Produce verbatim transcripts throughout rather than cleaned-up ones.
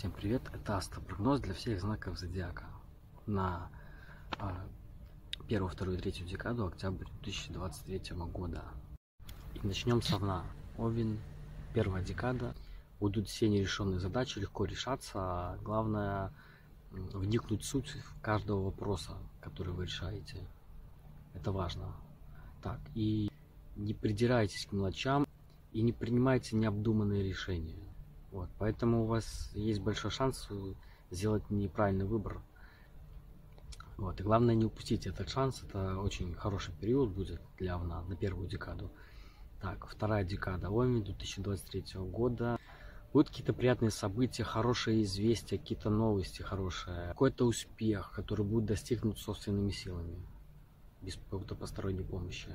Всем привет, это астропрогноз для всех знаков зодиака на первую, вторую и третью декаду октября две тысячи двадцать третьего года. И начнем с Овна. Овен, первая декада. Будут все нерешенные задачи легко решаться, а главное вникнуть в суть каждого вопроса, который вы решаете. Это важно. Так, и не придирайтесь к мелочам и не принимайте необдуманные решения. Вот, поэтому у вас есть большой шанс сделать неправильный выбор. Вот, и главное не упустить этот шанс. Это очень хороший период будет для Овна на первую декаду. Так, вторая декада Овен две тысячи двадцать третьего года. Будут какие-то приятные события, хорошие известия, какие-то новости хорошие. Какой-то успех, который будет достигнут собственными силами, без какой-то посторонней помощи.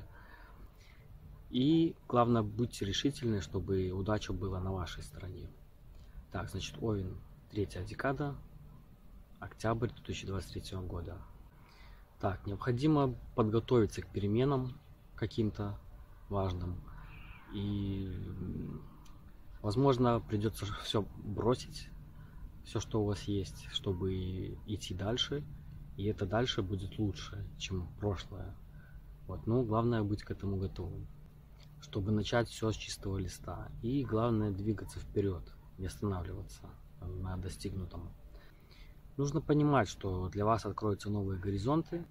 И главное, будьте решительны, чтобы удача была на вашей стороне. Так, значит, Овен, третья декада, октябрь две тысячи двадцать третьего года. Так, необходимо подготовиться к переменам каким-то важным. И, возможно, придется все бросить, все, что у вас есть, чтобы идти дальше. И это дальше будет лучше, чем прошлое. Вот, но главное быть к этому готовым, чтобы начать все с чистого листа. И главное двигаться вперед, не останавливаться на достигнутом. Нужно понимать, что для вас откроются новые горизонты,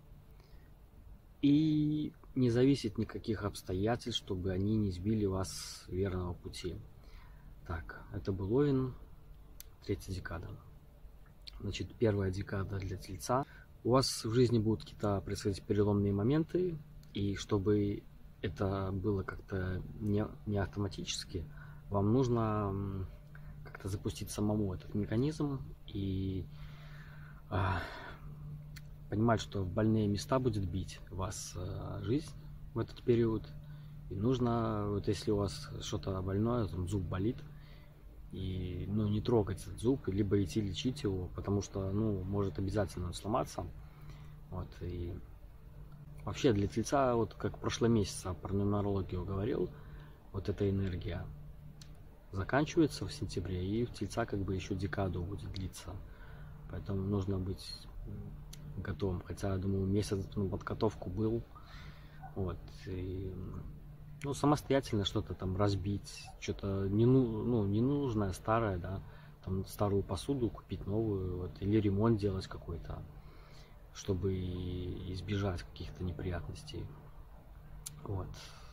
и не зависит никаких обстоятельств, чтобы они не сбили вас с верного пути. Так, это был Овен, третья декада. Значит, первая декада для Тельца. У вас в жизни будут какие-то происходить переломные моменты, и чтобы это было как-то не, не автоматически, вам нужно как-то запустить самому этот механизм и а, понимать, что в больные места будет бить вас а, жизнь в этот период. И нужно, вот если у вас что-то больное, там зуб болит, и ну, не трогать этот зуб, либо идти лечить его, потому что ну, может обязательно сломаться. Вот, и вообще для Тельца, вот как в прошлом месяце про нумерологию говорил, вот эта энергия заканчивается в сентябре, и в Тельца как бы еще декаду будет длиться. Поэтому нужно быть готовым. Хотя, я думаю, месяц на подготовку был. Вот. И, ну, самостоятельно что-то там разбить, что-то не, ну, ненужное, старое, да, там старую посуду купить новую, вот, или ремонт делать какой-то, чтобы избежать каких-то неприятностей. Вот.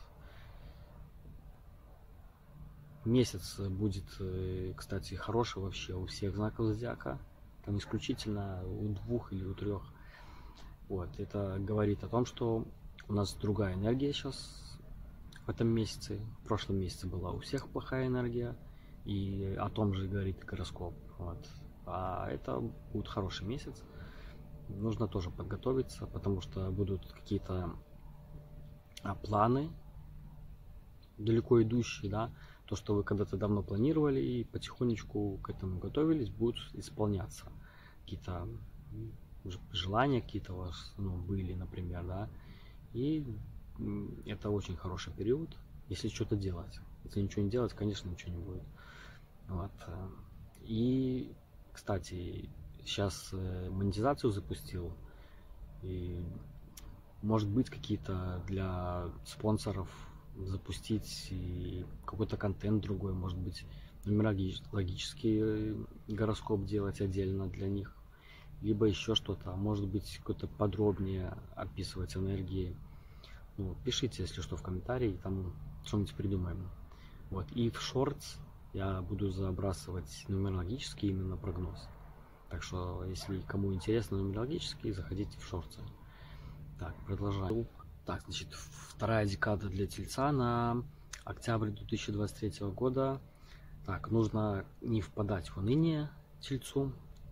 Месяц будет, кстати, хороший вообще у всех знаков зодиака. Там исключительно у двух или у трех. Вот. Это говорит о том, что у нас другая энергия сейчас в этом месяце. В прошлом месяце была у всех плохая энергия. И о том же говорит гороскоп. Вот. А это будет хороший месяц. Нужно тоже подготовиться, потому что будут какие-то планы далеко идущие, да, то, что вы когда-то давно планировали и потихонечку к этому готовились, будут исполняться. Какие-то желания какие-то у вас ну, были, например, да, и это очень хороший период, если что-то делать. Если ничего не делать, конечно, ничего не будет. Вот. И, кстати, сейчас монетизацию запустил, и может быть какие-то для спонсоров запустить и какой-то контент другой, может быть нумерологический гороскоп делать отдельно для них, либо еще что-то, может быть какой-то подробнее описывать энергии. Ну, пишите, если что, в комментарии, там что-нибудь придумаем. Вот. И в шортс я буду забрасывать нумерологический именно прогноз. Так что, если кому интересно нумерологический, заходите в шортсы. Так, продолжаем. Так, значит, вторая декада для Тельца на октябрь две тысячи двадцать третьего года. Так, нужно не впадать в уныние Тельцу.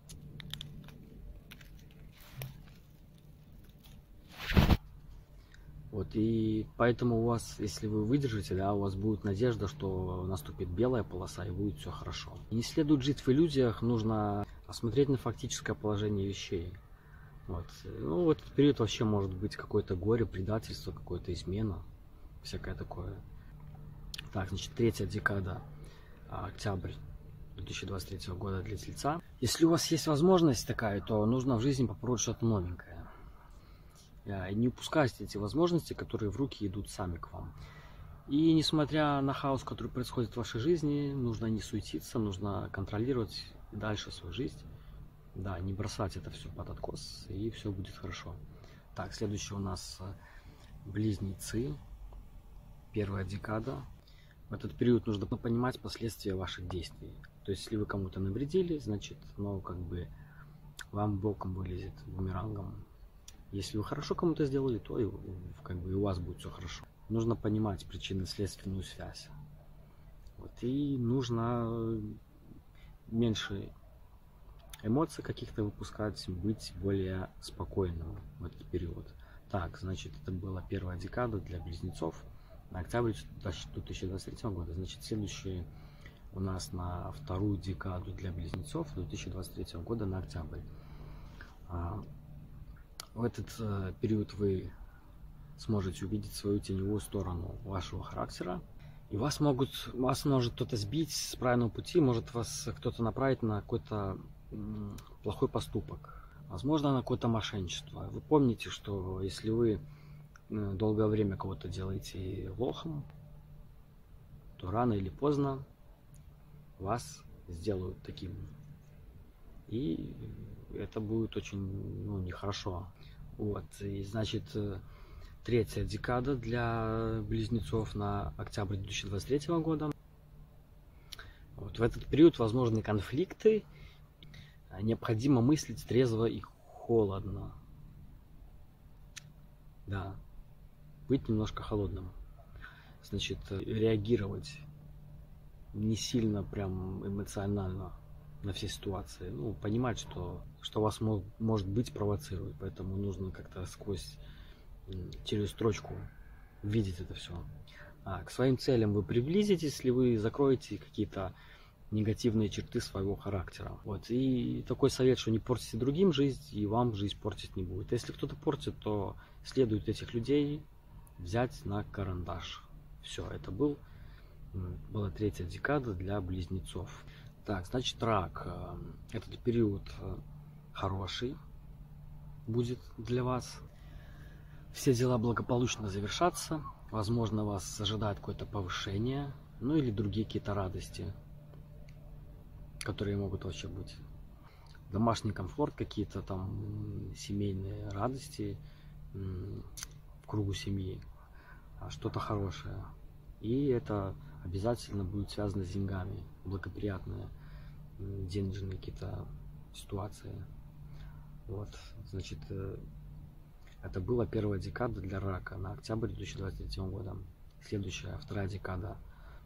Вот, и поэтому у вас, если вы выдержите, да, у вас будет надежда, что наступит белая полоса и будет все хорошо. И не следует жить в иллюзиях, нужно осмотреть на фактическое положение вещей. Вот. Ну, в этот период вообще может быть какое-то горе, предательство, какое-то измена, всякое такое. Так, значит, третья декада, октябрь две тысячи двадцать третьего года для Тельца. Если у вас есть возможность такая, то нужно в жизни попробовать что-то новенькое. И не упускайте эти возможности, которые в руки идут сами к вам. И несмотря на хаос, который происходит в вашей жизни, нужно не суетиться, нужно контролировать дальше свою жизнь. Да, не бросать это все под откос, и все будет хорошо. Так, следующее у нас близнецы. Первая декада. В этот период нужно понимать последствия ваших действий. То есть, если вы кому-то навредили, значит, ну, как бы, вам боком вылезет бумерангом. Если вы хорошо кому-то сделали, то и, как бы, и у вас будет все хорошо. Нужно понимать причинно-следственную связь. Вот, и нужно меньше эмоций каких-то выпускать, быть более спокойным в этот период. Так, значит, это была первая декада для близнецов на октябрь две тысячи двадцать третьего года. Значит, следующий у нас на вторую декаду для близнецов две тысячи двадцать третьего года на октябрь. В этот период вы сможете увидеть свою теневую сторону вашего характера. И вас могут, вас может кто-то сбить с правильного пути, может вас кто-то направить на какой-то плохой поступок, возможно, на какое-то мошенничество. Вы помните, что если вы долгое время кого-то делаете лохом, то рано или поздно вас сделают таким. И это будет очень, ну, нехорошо. Вот, и значит, третья декада для близнецов на октябрь две тысячи двадцать третьего года. Вот в этот период возможны конфликты. Необходимо мыслить трезво и холодно. Да, быть немножко холодным. Значит, реагировать не сильно прям эмоционально на все ситуации. Ну, понимать, что, что вас мог, может быть провоцирует. Поэтому нужно как-то сквозь, через строчку видеть это все. А к своим целям вы приблизитесь, если вы закроете какие-то негативные черты своего характера. Вот. И такой совет, что не портите другим жизнь, и вам жизнь портить не будет. Если кто-то портит, то следует этих людей взять на карандаш. Все, это был, была третья декада для близнецов. Так, значит, рак. Этот период хороший будет для вас. Все дела благополучно завершатся. Возможно, вас ожидает какое-то повышение, ну или другие какие-то радости, которые могут вообще быть. Домашний комфорт, какие-то там семейные радости в кругу семьи, что-то хорошее. И это обязательно будет связано с деньгами, благоприятные денежные какие-то ситуации. Вот, значит, это была первая декада для рака на октябрь две тысячи двадцать третьего года. Следующая, вторая декада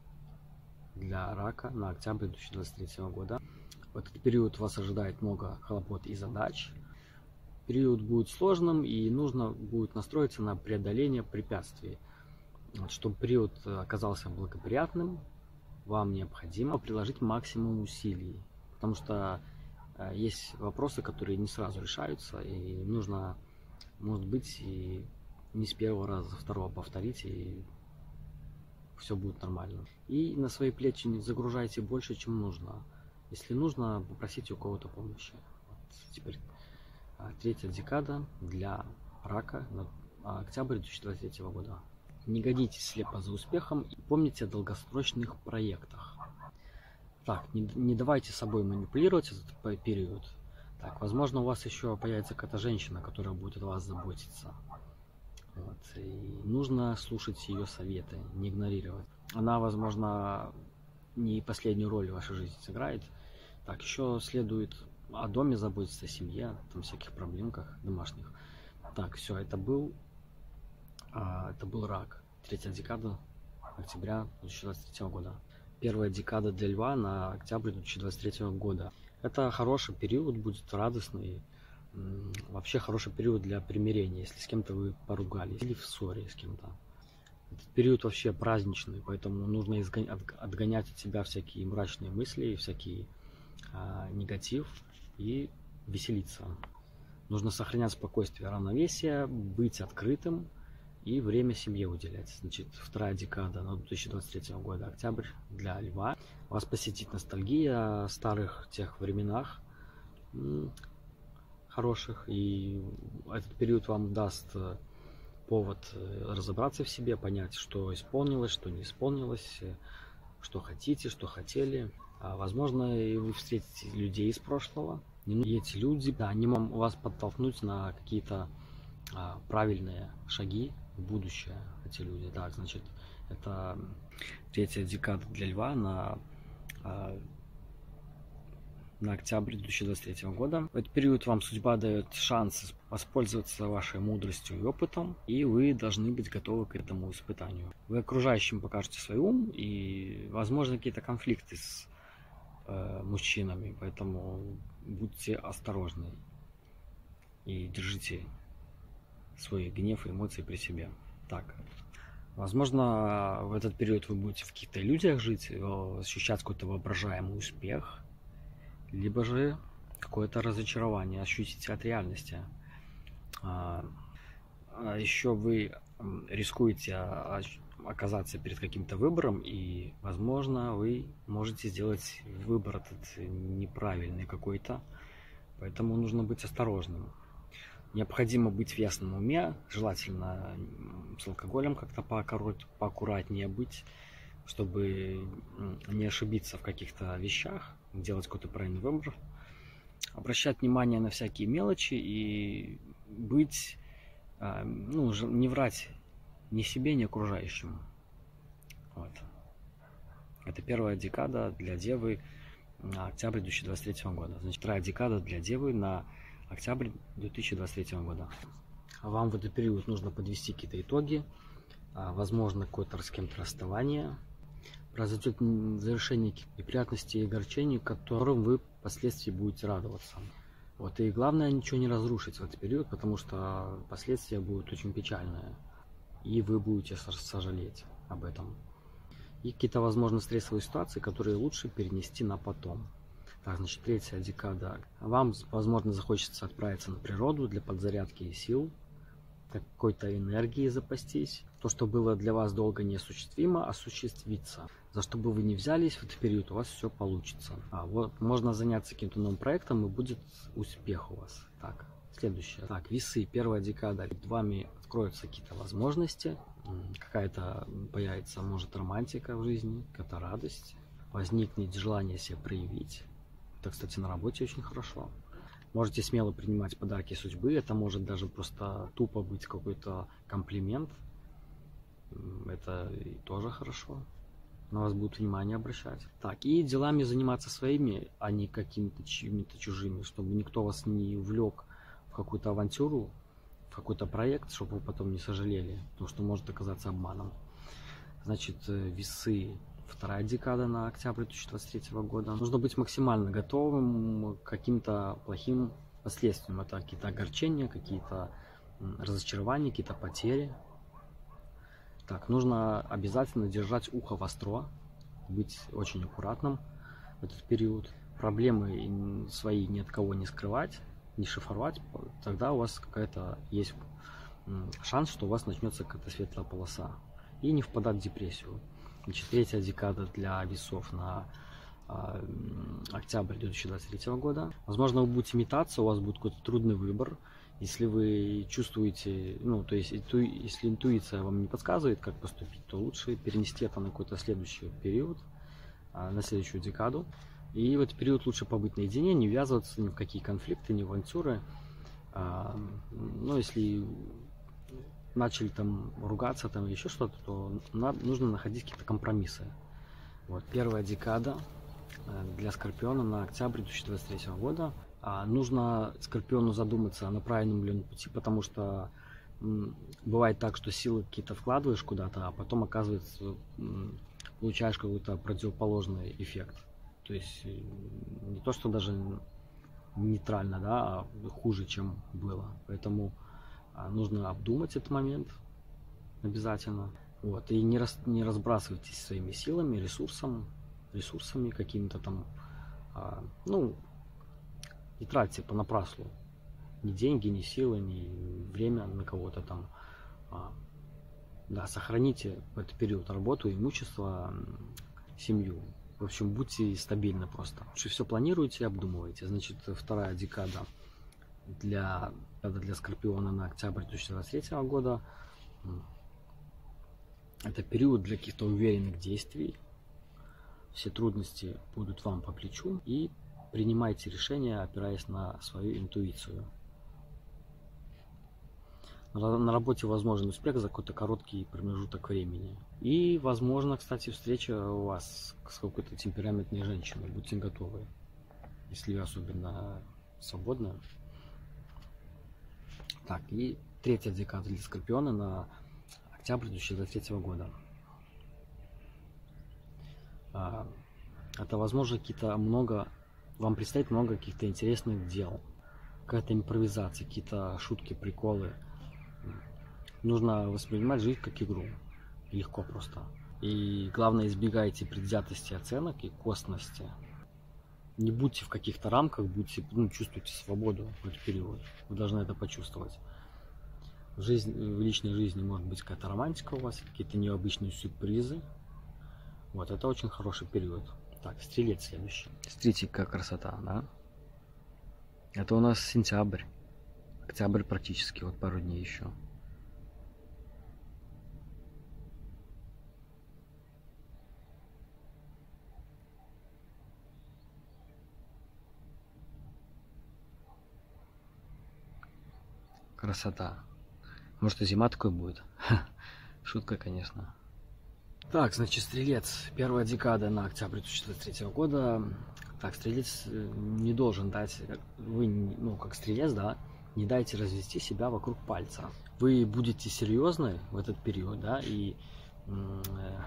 для рака на октябрь две тысячи двадцать третьего года. В этот период вас ожидает много хлопот и задач. Период будет сложным, и нужно будет настроиться на преодоление препятствий. Вот, чтобы период оказался благоприятным, вам необходимо приложить максимум усилий, потому что э, есть вопросы, которые не сразу решаются, и нужно, может быть, и не с первого раза, со второго повторить, и все будет нормально. И на свои плечи не загружайте больше, чем нужно. Если нужно, попросите у кого-то помощи. Вот теперь третья декада для рака на октябрь две тысячи двадцать третьего года. Не годитесь слепо за успехом и помните о долгосрочных проектах. Так, не, не давайте собой манипулировать этот период. Так, возможно, у вас еще появится какая-то женщина, которая будет о вас заботиться. Вот, и нужно слушать ее советы, не игнорировать. Она, возможно, не последнюю роль в вашей жизни сыграет. Так, еще следует о доме заботиться, о семье, там всяких проблемках домашних. Так, все, это был, а, это был рак. Третья декада октября две тысячи двадцать третьего года. Первая декада для льва на октябрь две тысячи двадцать третьего года. Это хороший период, будет радостный. Вообще хороший период для примирения, если с кем-то вы поругались или в ссоре с кем-то. Этот период вообще праздничный, поэтому нужно отгонять от себя всякие мрачные мысли, всякий а, негатив и веселиться. Нужно сохранять спокойствие, равновесие, быть открытым и время семье уделять. Значит, вторая декада на две тысячи двадцать третьего года, октябрь, для льва. Вас посетит ностальгия о старых тех временах, хороших, и этот период вам даст повод разобраться в себе, понять, что исполнилось, что не исполнилось, что хотите, что хотели. А возможно, и вы встретите людей из прошлого, и эти люди, да, они могут вас подтолкнуть на какие-то а, правильные шаги в будущее, эти люди. Так, значит, это третья декада для Льва на а, на октябрь две тысячи двадцать третьего года. В этот период вам судьба дает шанс воспользоваться вашей мудростью и опытом, и вы должны быть готовы к этому испытанию. Вы окружающим покажете свой ум, и, возможно, какие-то конфликты с э, мужчинами, поэтому будьте осторожны и держите свой гнев и эмоции при себе. Так, возможно, в этот период вы будете в каких-то иллюзиях жить, ощущать какой-то воображаемый успех, либо же какое-то разочарование ощутите от реальности. А, а еще вы рискуете оказаться перед каким-то выбором, и, возможно, вы можете сделать выбор этот неправильный какой-то, поэтому нужно быть осторожным. Необходимо быть в ясном уме, желательно с алкоголем как-то поаккуратнее быть, чтобы не ошибиться в каких-то вещах, делать какой-то правильный выбор, обращать внимание на всякие мелочи и быть, ну, не врать ни себе, ни окружающим. Вот. Это первая декада для Девы на октябрь две тысячи двадцать третьего года. Значит, вторая декада для Девы на октябрь две тысячи двадцать третьего года. Вам в этот период нужно подвести какие-то итоги, возможно, какое-то с кем-то расставание, произойдет завершение неприятностей и огорчений, которым вы впоследствии будете радоваться. Вот. И главное, ничего не разрушить в этот период, потому что последствия будут очень печальные, и вы будете сожалеть об этом. И какие-то, возможно, стрессовые ситуации, которые лучше перенести на потом. Так, значит, третья декада. Вам, возможно, захочется отправиться на природу для подзарядки сил, какой-то энергии запастись. То, что было для вас долго неосуществимо, осуществится. За что бы вы ни взялись в этот период, у вас все получится. А вот можно заняться каким-то новым проектом, и будет успех у вас. Так, следующее. Так, весы, первая декада. Перед вами откроются какие-то возможности, какая-то появится, может, романтика в жизни, какая-то радость, возникнет желание себя проявить. Это, кстати, на работе очень хорошо. Можете смело принимать подарки судьбы. Это может даже просто тупо быть какой-то комплимент. Это тоже хорошо. На вас будут внимание обращать. Так, и делами заниматься своими, а не какими-то чьими-то чужими, чтобы никто вас не увлек в какую-то авантюру, в какой-то проект, чтобы вы потом не сожалели, потому что может оказаться обманом. Значит, весы. Вторая декада на октябрь две тысячи двадцать третьего года. Нужно быть максимально готовым к каким-то плохим последствиям. Это какие-то огорчения, какие-то разочарования, какие-то потери. Так, нужно обязательно держать ухо востро, быть очень аккуратным в этот период. Проблемы свои ни от кого не скрывать, не шифровать. Тогда у вас какая-то есть шанс, что у вас начнется какая-то светлая полоса. И не впадать в депрессию. Значит, третья декада для весов на э, октябрь две тысячи двадцать третьего года. Возможно, вы будете метаться, у вас будет какой-то трудный выбор. Если вы чувствуете, ну, то есть, инту, если интуиция вам не подсказывает, как поступить, то лучше перенести это на какой-то следующий период, э, на следующую декаду. И в этот период лучше побыть наедине, не ввязываться ни в какие конфликты, ни в авантюры. Э, ну, если начали там ругаться там или еще что-то, то надо, нужно находить какие-то компромиссы. Вот первая декада для Скорпиона на октябрь две тысячи двадцать третьего года. А нужно Скорпиону задуматься, на правильном ли он пути, потому что м, бывает так, что силы какие-то вкладываешь куда-то, а потом оказывается м, получаешь какой-то противоположный эффект. То есть не то, что даже нейтрально, да, а хуже, чем было. Поэтому нужно обдумать этот момент обязательно. Вот. И не, рас, не разбрасывайтесь своими силами, ресурсом, ресурсами какими-то там. А, ну, не тратьте понапрасну ни деньги, ни силы, ни время на кого-то там. А, да, сохраните в этот период работу, имущество, семью. В общем, будьте стабильны просто. Лучше все планируйте и обдумывайте. Значит, вторая декада для, для Скорпиона на октябрь две тысячи двадцать третьего года. Это период для каких-то уверенных действий. Все трудности будут вам по плечу. И принимайте решения, опираясь на свою интуицию. На работе возможен успех за какой-то короткий промежуток времени. И, возможно, кстати, встреча у вас с какой-то темпераментной женщиной. Будьте готовы, если вы особенно свободны. Так, и третья декада для Скорпиона на октябрь две тысячи двадцать третьего года. Это, возможно, какие-то много... Вам предстоит много каких-то интересных дел. Какая-то импровизация, какие-то шутки, приколы. Нужно воспринимать жизнь как игру. Легко просто. И главное, избегайте предвзятости оценок и косности. Не будьте в каких-то рамках, будьте, ну, чувствуйте свободу в этот период. Вы должны это почувствовать. В, жизни, в личной жизни может быть какая-то романтика у вас, какие-то необычные сюрпризы. Вот, это очень хороший период. Так, Стрелец следующий. Смотрите, какая красота, да? Это у нас сентябрь. Октябрь практически, вот пару дней еще. Красота. Может, и зима такой будет? Шутка, конечно. Так, значит, Стрелец. Первая декада на октябрь две тысячи двадцать третьего года. Так, Стрелец не должен дать... Вы, ну, как Стрелец, да, не дайте развести себя вокруг пальца. Вы будете серьезны в этот период, да, и э,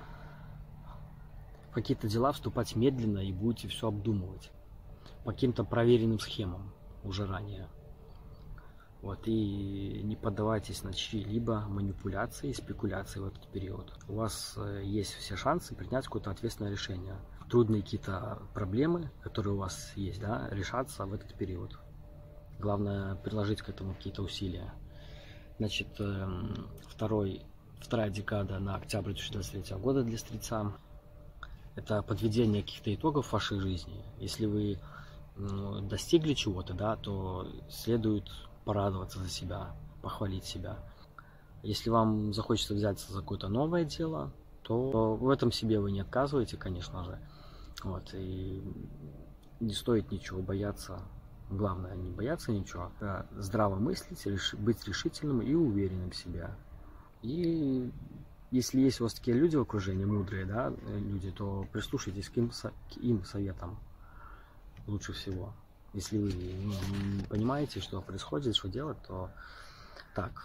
в какие-то дела вступать медленно и будете все обдумывать по каким-то проверенным схемам уже ранее. Вот, и не поддавайтесь на чьи-либо манипуляции и спекуляции в этот период. У вас есть все шансы принять какое-то ответственное решение. Трудные какие-то проблемы, которые у вас есть, да, решаться в этот период. Главное приложить к этому какие-то усилия. Значит, второй, вторая декада на октябрь две тысячи двадцать третьего года для Стрельца. Это подведение каких-то итогов вашей жизни. Если вы ну, достигли чего-то, да, то следует порадоваться за себя, похвалить себя. Если вам захочется взяться за какое-то новое дело, то в этом себе вы не отказываете, конечно же. Вот, и не стоит ничего бояться. Главное, не бояться ничего, а здраво мыслить, быть решительным и уверенным в себе. И если есть у вас такие люди в окружении, мудрые, да, люди, то прислушайтесь к им, к им советам лучше всего. Если вы не понимаете, что происходит, что делать, то так.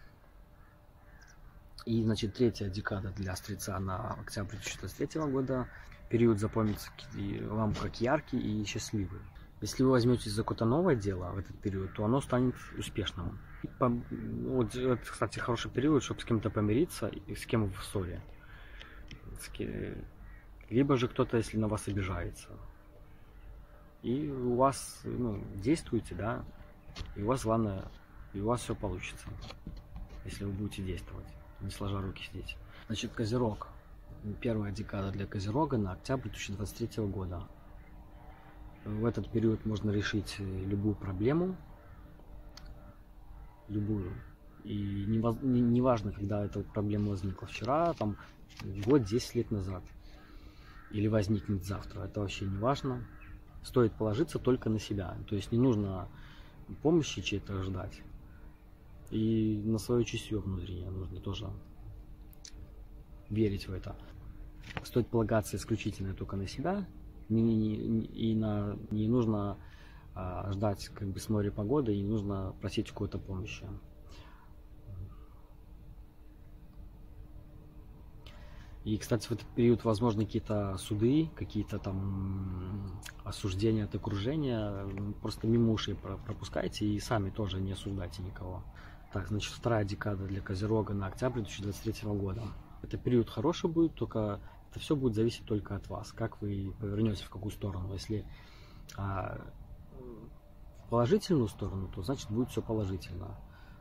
И, значит, третья декада для Стрельца на октябрь две тысячи двадцать третьего года. Период запомнится вам как яркий и счастливый. Если вы возьметесь за какое-то новое дело в этот период, то оно станет успешным. Вот, это, кстати, хороший период, чтобы с кем-то помириться и с кем в ссоре. Либо же кто-то, если на вас обижается. И у вас, ну, действуете, да, и у вас, главное, и у вас все получится, если вы будете действовать, не сложа руки сидеть. Значит, Козерог. Первая декада для Козерога на октябрь две тысячи двадцать третьего года. В этот период можно решить любую проблему, любую. И не, не, не важно, когда эта проблема возникла вчера, там, год, десять лет назад, или возникнет завтра, это вообще не важно. Стоит положиться только на себя. То есть не нужно помощи чьей-то ждать. И на свое чутье внутреннее нужно тоже верить в это. Стоит полагаться исключительно только на себя. Не, не, не, и на, не нужно а, ждать как бы с моря погоды, и не нужно просить какой-то помощи. И, кстати, в этот период возможны какие-то суды, какие-то там осуждения от окружения. Просто мимо ушей пропускайте и сами тоже не осуждайте никого. Так, значит, вторая декада для Козерога на октябрь две тысячи двадцать третьего года. Это период хороший будет, только это все будет зависеть только от вас, как вы повернете в какую сторону. Если а, в положительную сторону, то значит будет все положительно.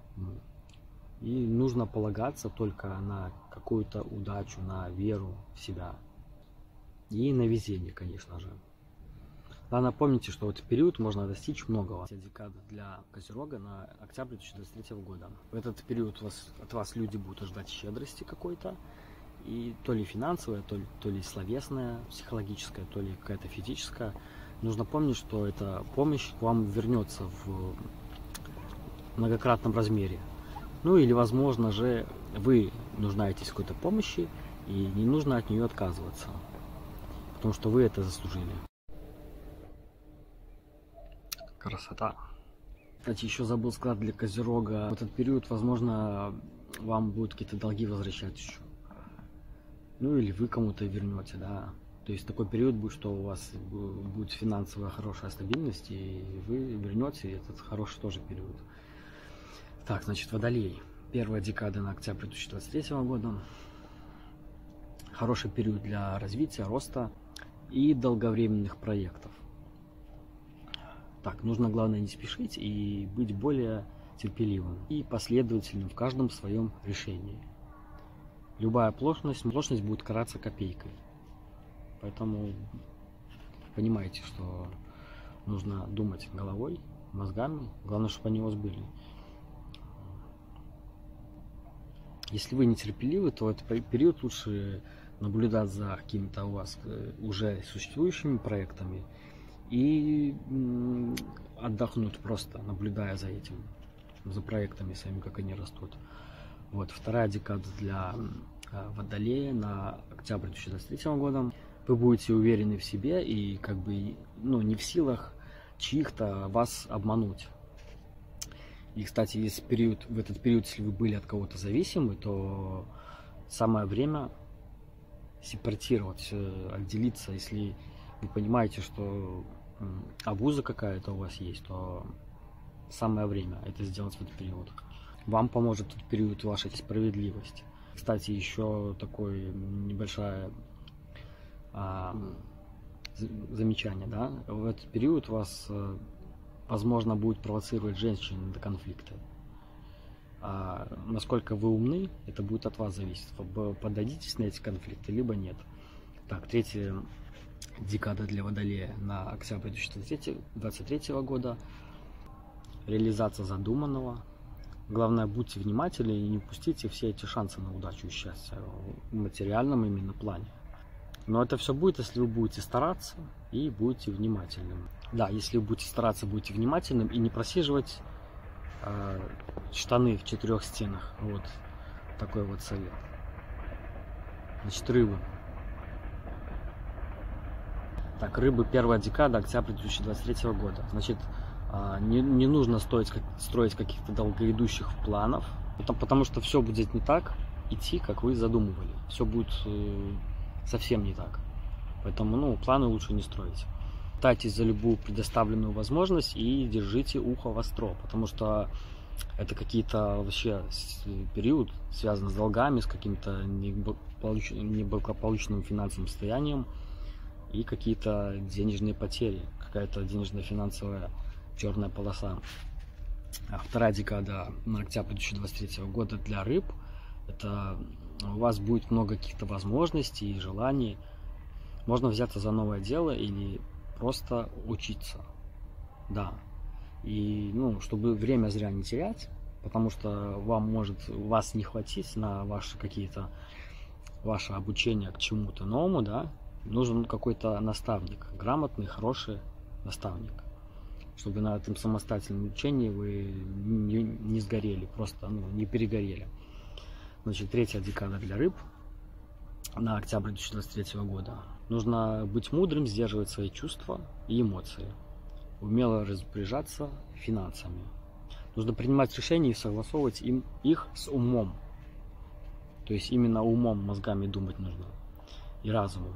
И нужно полагаться только на какую-то удачу, на веру в себя. и на везение, конечно же. Главное, помните, что в этот период можно достичь многого. Декада для Козерога на октябрь две тысячи двадцать третьего года. В этот период вас, от вас люди будут ждать щедрости какой-то, и то ли финансовая, то ли, то ли словесная, психологическая, то ли какая-то физическая. Нужно помнить, что эта помощь к вам вернется в многократном размере. Ну или, возможно же, вы нуждаетесь в какой-то помощи, и не нужно от нее отказываться, потому что вы это заслужили. Красота. Кстати, еще забыл сказать, для Козерога в этот период, возможно, вам будут какие-то долги возвращать еще. Ну или вы кому-то вернете, да. То есть такой период будет, что у вас будет финансовая хорошая стабильность, и вы вернете этот хороший тоже период. Так, значит, Водолей. Первая декада на октябрь две тысячи двадцать третьего года. Хороший период для развития, роста и долговременных проектов. Так, нужно, главное, не спешить и быть более терпеливым и последовательным в каждом своем решении. Любая оплошность, оплошность будет караться копейкой. Поэтому понимаете, что нужно думать головой, мозгами. Главное, чтобы они у вас были. Если вы нетерпеливы, то в этот период лучше наблюдать за какими-то у вас уже существующими проектами и отдохнуть просто, наблюдая за этим, за проектами своими, как они растут. Вот, вторая декада для Водолея на октябрь две тысячи двадцать третьего года. Вы будете уверены в себе и как бы, ну, не в силах чьих-то вас обмануть. И, кстати, если период, в этот период, если вы были от кого-то зависимы, то самое время сепаратировать, отделиться. Если вы понимаете, что абуза какая-то у вас есть, то самое время это сделать в этот период. Вам поможет в этот период ваша справедливость. Кстати, еще такое небольшое а, замечание, да, в этот период вас, возможно, будет провоцировать женщин до конфликта. А насколько вы умны, это будет от вас зависеть. Поддадитесь на эти конфликты, либо нет. Так, третья декада для Водолея на октябрь две тысячи двадцать третьего года. Реализация задуманного. Главное, будьте внимательны и не упустите все эти шансы на удачу и счастье в материальном именно плане. Но это все будет, если вы будете стараться и будете внимательным. Да, если вы будете стараться, будете внимательным и не просиживать э, штаны в четырех стенах. Вот такой вот совет. Значит, рыбы. Так, рыбы, первая декада, октябрь две тысячи двадцать третьего года. Значит, э, не, не нужно строить, как, строить каких-то долгоидущих планов, потому, потому что все будет не так идти, как вы задумывали. Все будет э, совсем не так. Поэтому, ну, планы лучше не строить. Хватайтесь за любую предоставленную возможность и держите ухо востро, потому что это какие-то вообще период, связанный с долгами, с каким-то неблагополучным финансовым состоянием и какие-то денежные потери, какая-то денежная финансовая черная полоса. А вторая декада на октябрь две тысячи двадцать третьего года для рыб. Это у вас будет много каких-то возможностей и желаний. Можно взяться за новое дело или просто учиться. Да. И, ну, чтобы время зря не терять, потому что вам может вас не хватить на ваши какие-то ваше обучение к чему-то новому, да, нужен какой-то наставник, грамотный, хороший наставник, чтобы на этом самостоятельном учении вы не, не сгорели, просто, ну, не перегорели. Значит, третья декада для рыб на октябрь две тысячи двадцать третьего года. Нужно быть мудрым, сдерживать свои чувства и эмоции, умело распоряжаться финансами. Нужно принимать решения и согласовывать им, их с умом. То есть именно умом, мозгами думать нужно и разумом.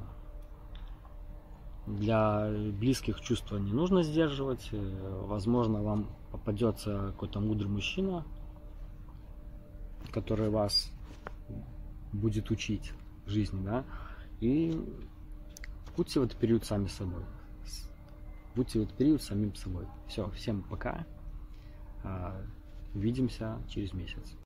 Для близких чувства не нужно сдерживать. Возможно, вам попадется какой-то мудрый мужчина, который вас будет учить жизни, да, и будьте в этот период сами собой. Будьте в этот период самим собой. Все, всем пока. Увидимся через месяц.